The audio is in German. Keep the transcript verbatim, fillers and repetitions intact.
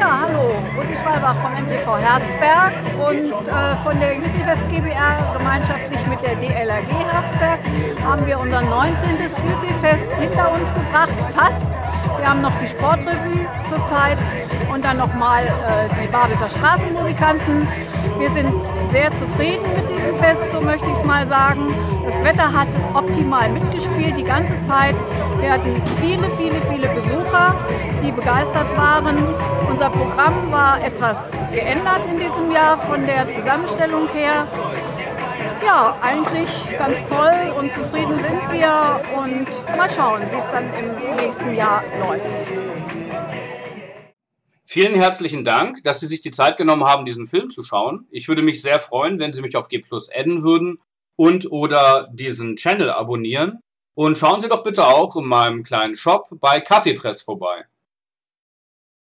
Ja, hallo, Rosi Schwalbach vom M T V Herzberg und äh, von der Jusifest GbR gemeinschaftlich mit der D L R G Herzberg haben wir unser neunzehntes Jusifest hinter uns gebracht, fast. Wir haben noch die Sportrevue zurzeit und dann nochmal äh, die Barbiser Straßenmusikanten. Wir sind sehr zufrieden mit diesem Fest, so möchte ich es mal sagen. Das Wetter hat optimal mitgespielt die ganze Zeit. Wir hatten viele, viele, viele Besucher, die begeistert waren. Unser Programm war etwas geändert in diesem Jahr von der Zusammenstellung her. Ja, eigentlich ganz toll und zufrieden sind wir und mal schauen, wie es dann im nächsten Jahr läuft. Vielen herzlichen Dank, dass Sie sich die Zeit genommen haben, diesen Film zu schauen. Ich würde mich sehr freuen, wenn Sie mich auf G plus adden würden und oder diesen Channel abonnieren. Und schauen Sie doch bitte auch in meinem kleinen Shop bei Kaffeepress vorbei.